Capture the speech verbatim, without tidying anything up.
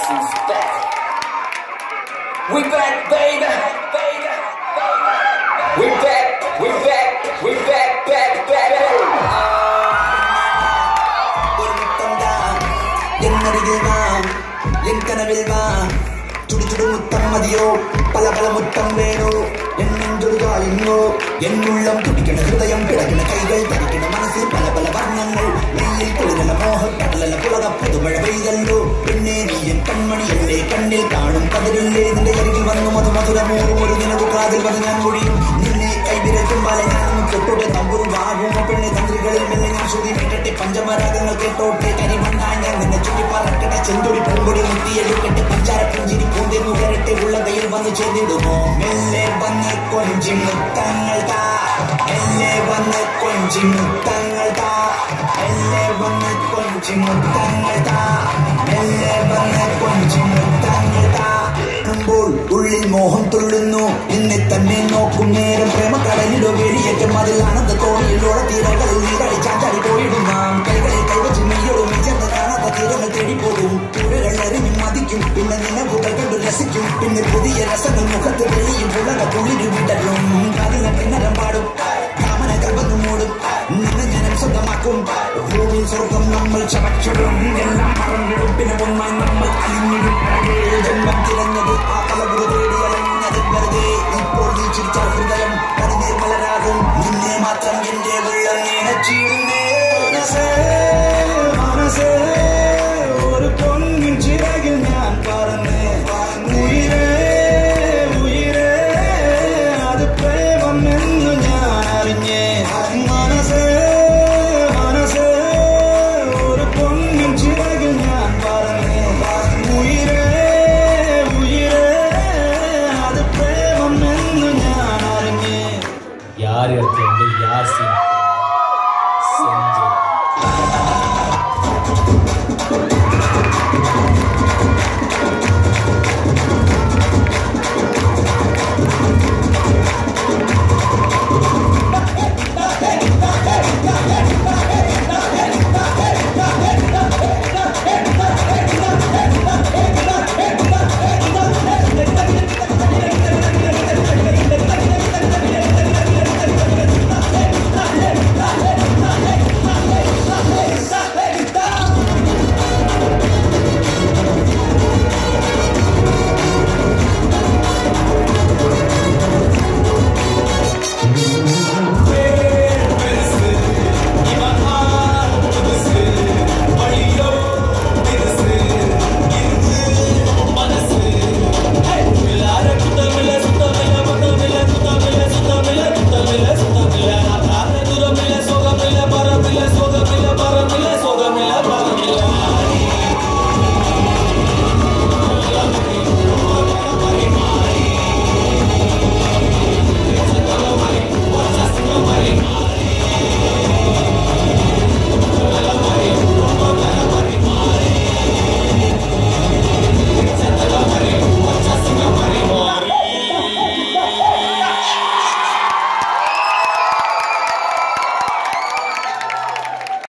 guess who's back? We back, baby. We back, we back, we back, back, back. എന്നരികിൽ വാ N കനവിൽ വാ ചുടു ചുടു മുത്തം മതിയോ പല പല മുത്തം വേണോ എന്നെഞ്ചൊടുകായുന്നോ എന്നുള്ളം തുടിക്കണ ഹൃദയം കിടക്കണ കൈകൾ തരിക്കണ മനസ്സിൽ പല പല വർണ്ണങ്ങൾ നെല്ലിൽ കുളിരല മോഹക്കടലല പുളക പുതുമഴ പെയ്തല്ലോ പിന്നെ നീ എൻ കൺമണിയല്ലേ കണ്ണിൽ കാണും കതിരില്ലേ നിന്റെ അരികിൽ വന്നു മധു മധുരമോറും ഒരു നിനതു കാതിൽ വന്ന് ഞാൻ മൊഴിയും നിന്നെ കൈവിരറ്റും പാലെ ഞാനും തൊട്ടോടെ തമ്പുരു വാകുമോ പെണ്ണെ തന്ത്രികളിൽ മെല്ലെ ഞാൻ ശ്രുതി കേട്ടെ പഞ്ചമരാഗങ്ങൾ കേട്ടോട്ടെ കരിമണ്ണാൻ ഞാൻ നിന്നെ ചുറ്റി പറക്കട്ടെ ചെന്തൊടി പൂങ്കൊടി മുത്തിയെടുക്കട്ടെ പഞ്ചാര പുഞ്ചിരി പൂന്തേ മുകരട്ടെ ഉള്ള കയ്യിൽ വന്ന് ചേർന്നിടുമോ മെല്ലെ വന്ന് കൊഞ്ചി മുത്തങ്ങൾ താ മെല്ലെ വന്ന് കൊഞ്ചി മുത്തങ്ങൾ താ മെല്ലെ വന്ന് കൊഞ്ചി മുത്തങ്ങൾ താ മെല്ലെ വന്ന് കൊഞ്ചി മുത്തങ്ങൾ താ ുമ്പോൾ ഉള്ളിൽ മോഹം തുള്ളുന്നു എന്നെ തന്നെ നോക്കും നേരം പ്രേമക്കടലിലോ വേലിയേറ്റം അതിൽ ആനന്ദ തോണിയിലൂടെ തീരകളിൽ നീ കളിച്ചാൻ ചാടി പോയിടും നാം കൈകളിൽ